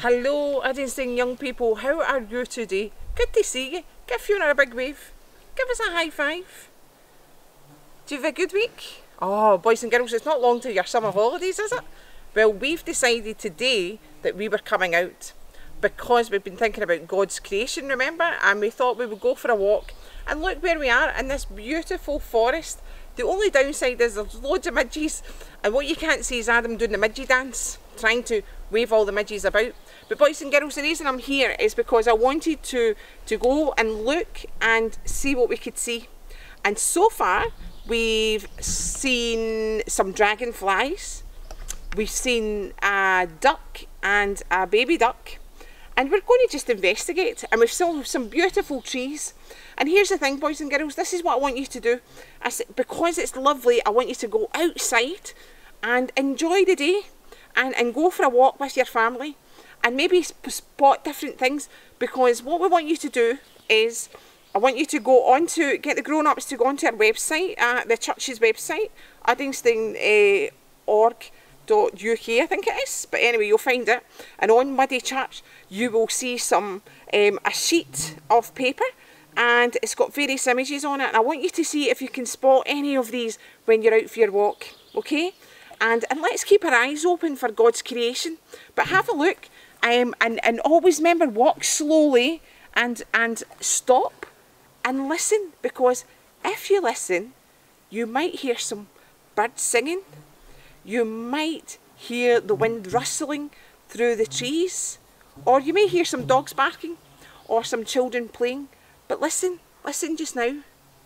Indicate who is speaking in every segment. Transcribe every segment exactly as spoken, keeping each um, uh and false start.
Speaker 1: Hello, Uddingston young people, how are you today? Good to see you. Give Fiona a big wave. Give us a high five. Do you have a good week? Oh, boys and girls, it's not long to your summer holidays, is it? Well, we've decided today that we were coming out because we've been thinking about God's creation, remember? And we thought we would go for a walk. And look where we are in this beautiful forest. The only downside is there's loads of midges, and what you can't see is Adam doing the midgie dance, trying to wave all the midges about. But boys and girls, the reason I'm here is because I wanted to, to go and look and see what we could see. And so far, we've seen some dragonflies, we've seen a duck and a baby duck, and we're going to just investigate. And we've seen some beautiful trees. And here's the thing, boys and girls, this is what I want you to do. I said, because it's lovely, I want you to go outside and enjoy the day and, and go for a walk with your family and maybe spot different things, because what we want you to do is I want you to go on to, get the grown-ups to go onto our website, uh, the church's website, uddingston org dot U K I think it is, but anyway you'll find it, and on Muddy Church you will see some um, a sheet of paper, and it's got various images on it, and I want you to see if you can spot any of these when you're out for your walk, okay? And, and let's keep our eyes open for God's creation, but have a look, um, and, and always remember, walk slowly and, and stop and listen, because if you listen, you might hear some birds singing, you might hear the wind rustling through the trees, or you may hear some dogs barking or some children playing. But listen, listen just now.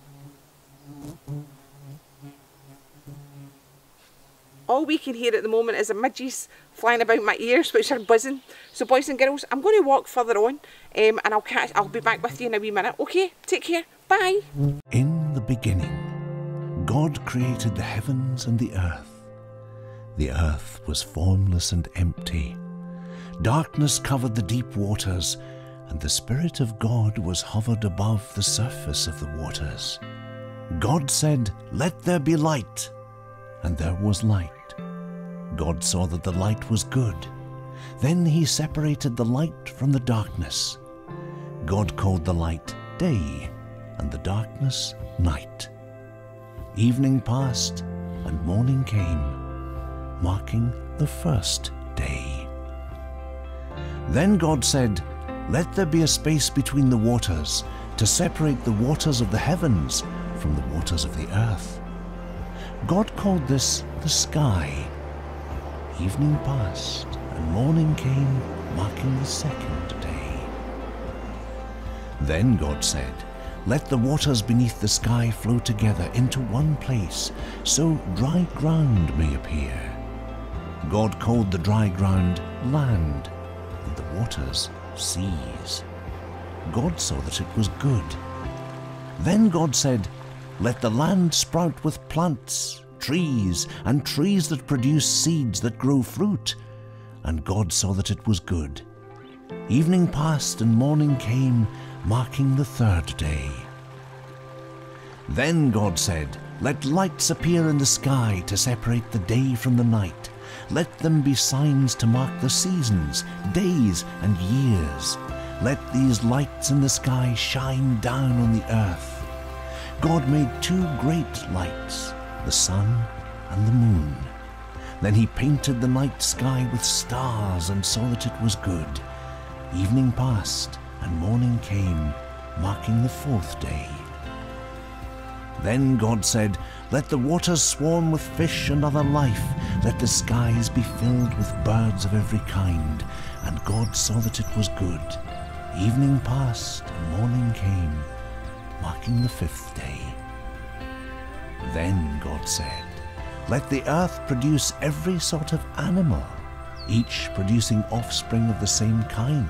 Speaker 1: All we can hear at the moment is the midges flying about my ears, which are buzzing. So boys and girls, I'm going to walk further on, um, and I'll catch, I'll be back with you in a wee minute. Okay, take care, bye.
Speaker 2: In the beginning, God created the heavens and the earth. The earth was formless and empty. Darkness covered the deep waters, and the Spirit of God was hovered above the surface of the waters. God said, "Let there be light," and there was light. God saw that the light was good. Then he separated the light from the darkness. God called the light day, and the darkness night. Evening passed, and morning came, marking the first day. Then God said, "Let there be a space between the waters, to separate the waters of the heavens from the waters of the earth." God called this the sky. Evening passed, and morning came, marking the second day. Then God said, "Let the waters beneath the sky flow together into one place, so dry ground may appear." God called the dry ground land, and the waters seas. God saw that it was good. Then God said, "Let the land sprout with plants, trees, and trees that produce seeds that grow fruit." And God saw that it was good. Evening passed and morning came, marking the third day. Then God said, "Let lights appear in the sky to separate the day from the night. Let them be signs to mark the seasons, days, and years. Let these lights in the sky shine down on the earth." God made two great lights, the sun and the moon. Then he painted the night sky with stars and saw that it was good. Evening passed and morning came, marking the fourth day. Then God said, "Let the waters swarm with fish and other life. Let the skies be filled with birds of every kind." And God saw that it was good. Evening passed and morning came, marking the fifth day. Then God said, "Let the earth produce every sort of animal, each producing offspring of the same kind."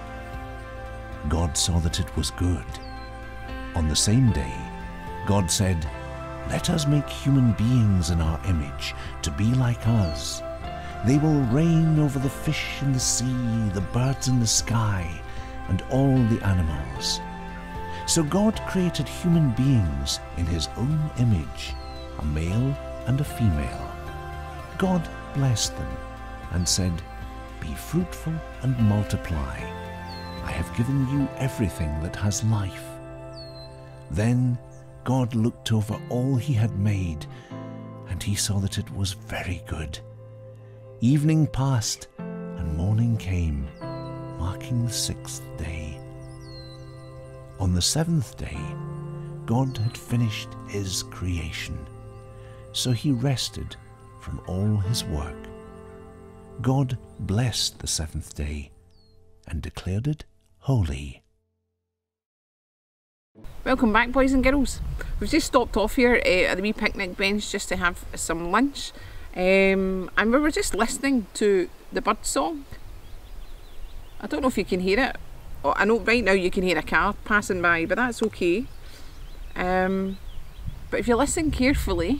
Speaker 2: God saw that it was good. On the same day, God said, "Let us make human beings in our image, to be like us. They will reign over the fish in the sea, the birds in the sky, and all the animals." So God created human beings in his own image, a male and a female. God blessed them and said, Be fruitful and multiply. I have given you everything that has life." Then God looked over all he had made, and he saw that it was very good. Evening passed, and morning came, marking the sixth day. On the seventh day, God had finished his creation, so he rested from all his work. God blessed the seventh day and declared it holy.
Speaker 1: Welcome back, boys and girls. We've just stopped off here uh, at the wee picnic bench just to have some lunch, um, and we were just listening to the bird song. I don't know if you can hear it. Oh, I know right now you can hear a car passing by, but that's okay. Um, but if you listen carefully,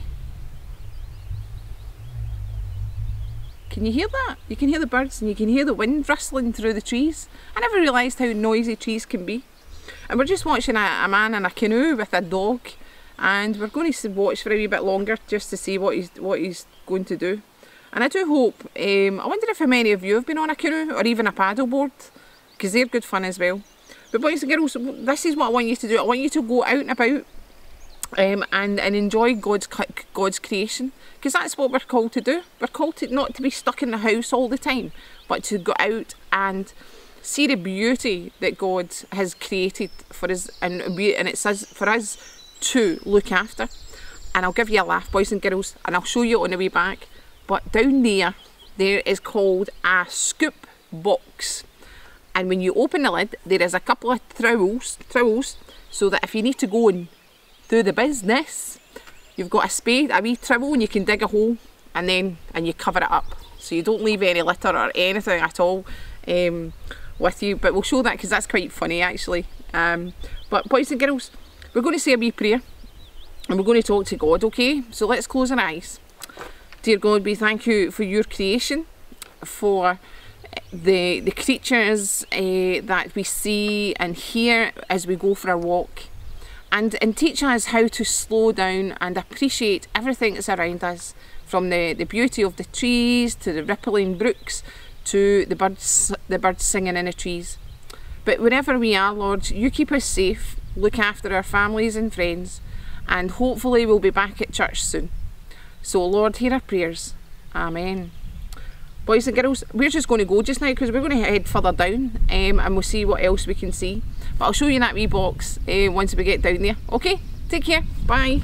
Speaker 1: can you hear that? You can hear the birds and you can hear the wind rustling through the trees. I never realised how noisy trees can be. And we're just watching a, a man in a canoe with a dog, and we're going to watch for a wee bit longer just to see what he's what he's going to do. And I do hope, um, I wonder if how many of you have been on a canoe or even a paddleboard, because they're good fun as well. But boys and girls, this is what I want you to do. I want you to go out and about um, and, and enjoy God's, God's creation, because that's what we're called to do. We're called to not to be stuck in the house all the time, but to go out and see the beauty that God has created for us, and, we, and it's us, for us to look after. And I'll give you a laugh, boys and girls, and I'll show you on the way back. But down there, there is called a scoop box. And when you open the lid, there is a couple of trowels, trowels, so that if you need to go and do the business, you've got a spade, a wee trowel, and you can dig a hole, and then and you cover it up, so you don't leave any litter or anything at all um, with you. But we'll show that because that's quite funny actually. Um, but boys and girls, we're going to say a wee prayer, and we're going to talk to God. Okay, so let's close our eyes. Dear God, we thank you for your creation, for the the creatures uh, that we see and hear as we go for our walk, and and teach us how to slow down and appreciate everything that's around us, from the the beauty of the trees to the rippling brooks to the birds the birds singing in the trees. But wherever we are, Lord, you keep us safe, look after our families and friends, and hopefully we'll be back at church soon. So Lord, hear our prayers. Amen. Boys and girls, we're just going to go just now because we're going to head further down, um, and we'll see what else we can see. But I'll show you that wee box uh, once we get down there. Okay, take care, bye.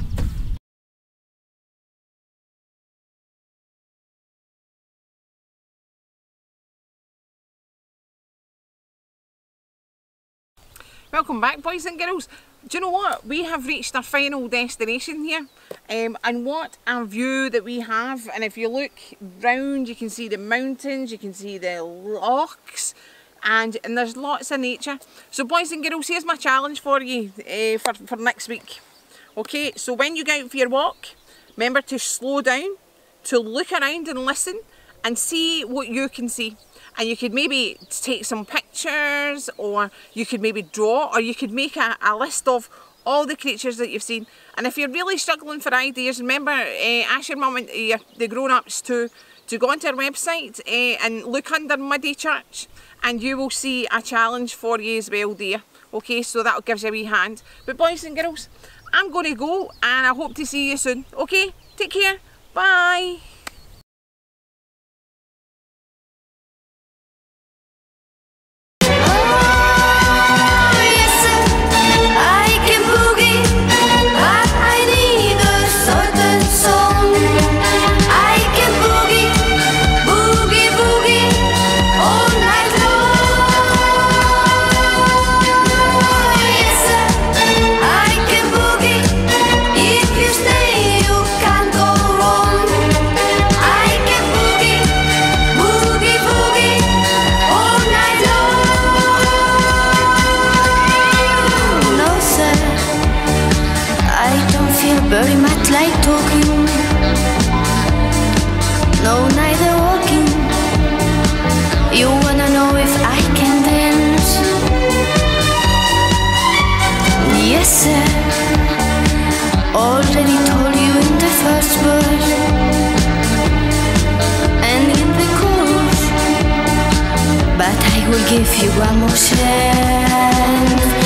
Speaker 1: Welcome back, boys and girls. Do you know what? We have reached our final destination here, um, and what a view that we have. And if you look round, you can see the mountains, you can see the lochs, and, and there's lots of nature. So boys and girls, here's my challenge for you uh, for, for next week. Okay, so when you go out for your walk, remember to slow down, to look around and listen and see what you can see. And you could maybe take some pictures, or you could maybe draw, or you could make a, a list of all the creatures that you've seen. And if you're really struggling for ideas, remember, uh, ask your mum and uh, the grown-ups to, to go onto our website uh, and look under Muddy Church, and you will see a challenge for you as well there. Okay, so that'll give you a wee hand. But boys and girls, I'm going to go, and I hope to see you soon. Okay, take care, bye.
Speaker 3: Very much like talking, no, neither walking. You wanna know if I can dance? Yes, sir. Already told you in the first verse, and in the chorus give you one more chance.